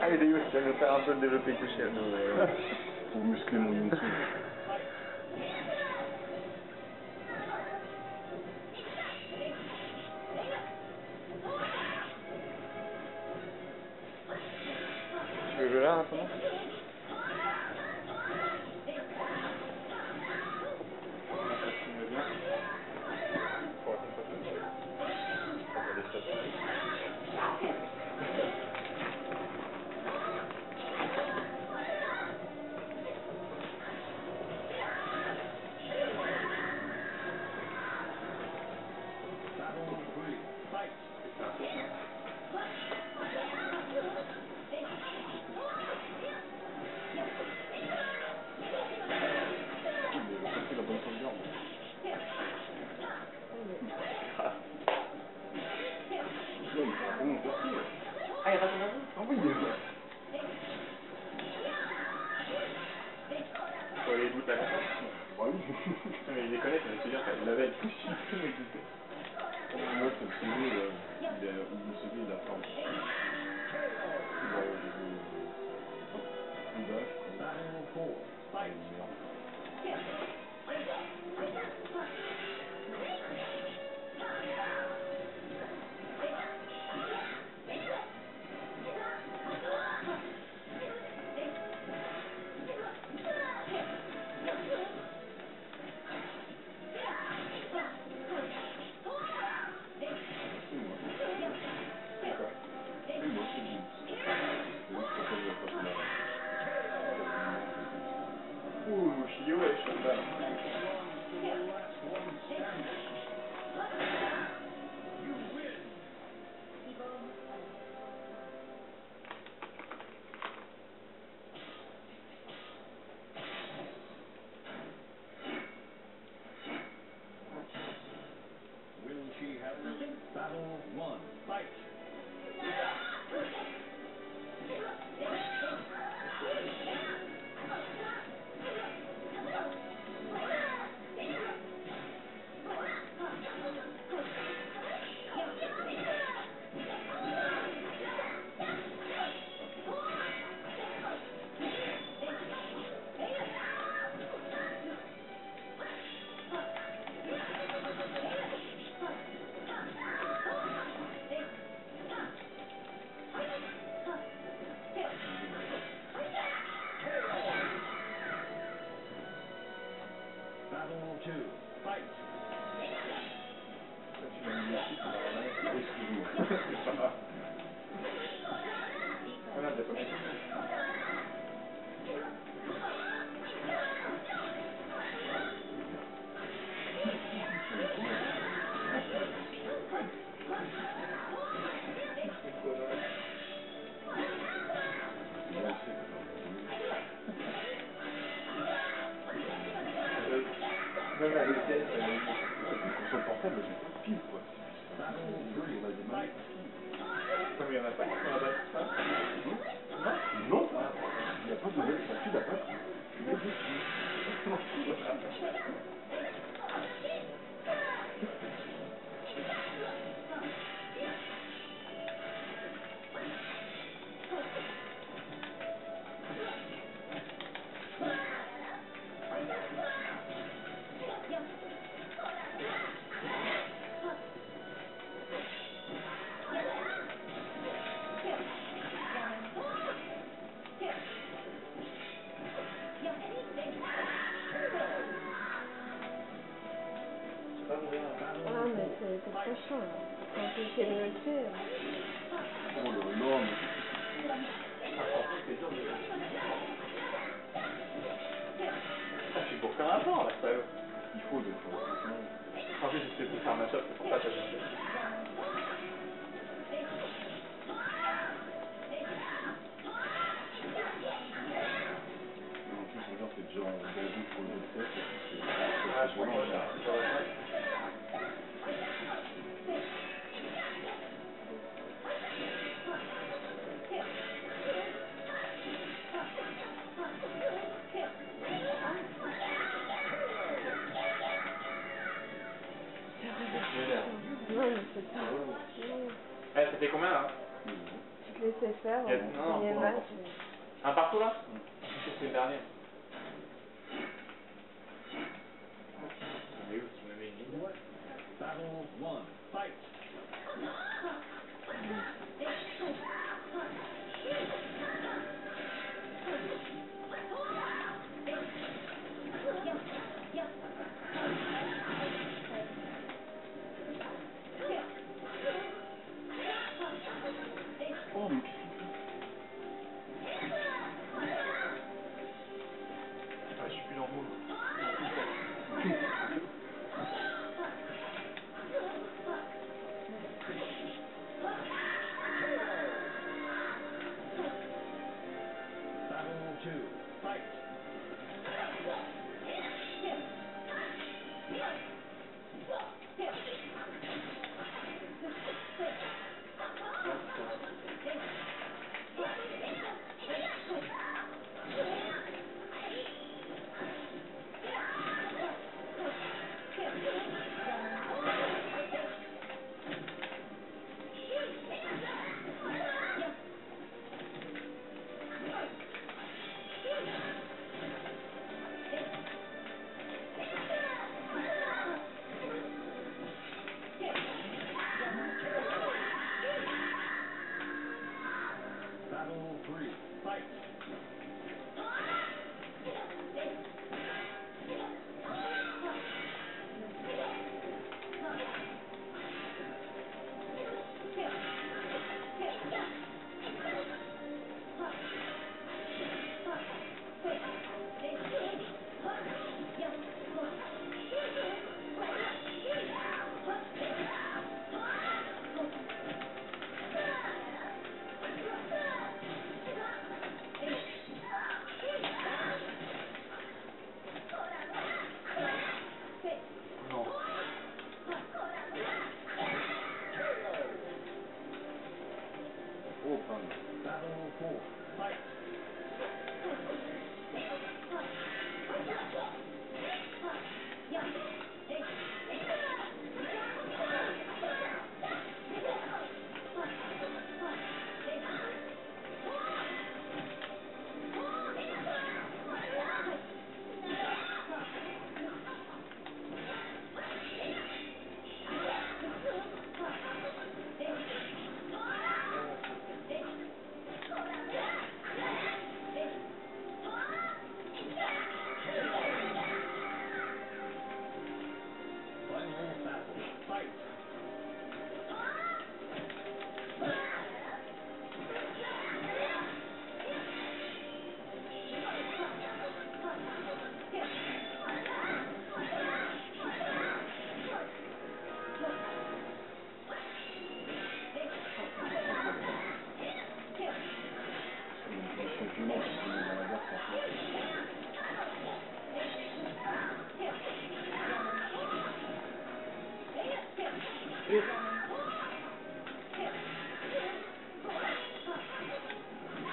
Ah, il est où? Je vais faire un peu le développé couché. Pour muscler mon YouTube. Tu veux jouer là, maintenant? Ah, il y a pas ton avis? Ah oui, il est là. Faut aller goûter la carte. Bah oui. Non, mais il déconne, c'est bien, il l'avait avec tout. Moi, c'est le CV, le CV, il a pas. Ouh, je suis ouais, je suis là. Will she have it? Battle 1. Fight! Battle 2. Fight! Voilà, j'ai pas mis. Même avec le test, Console portable, j'ai pas de pile, quoi. Battle 3. On a des Fight! comme il y en a pas qui sont là-bas, ça. Non, il n'y a pas de nouvelle, sa fille n'a pas pris. Il y a des piles. Ah, mais c'est trop chaud, là. Quand tu fais le tuer. Oh là là, C'est dur de. Ah, je suis pour faire un temps là, ça. il faut des fois. En plus, j'essaie de faire un match-up, c'est pour ça que j'ai fait. En plus, regarde, c'est déjà en danger pour le jeu de tête. Ah, je pense que là. Non, mais c'est pas. Eh, ça fait combien là? laisser faire Il y a- au non, premier non, match. Un partout là C'est le dernier. On est où tu me mets une ligne? Battle 1. Fight. Oh, mais Ah, je suis plus dans le moule. Battle 2. Fight. Battle 3. Fight. Non. oh, pardon. Battle 4. Fight. Final battle. Fight. Je suis du match, je suis dans la gare, franchement. Et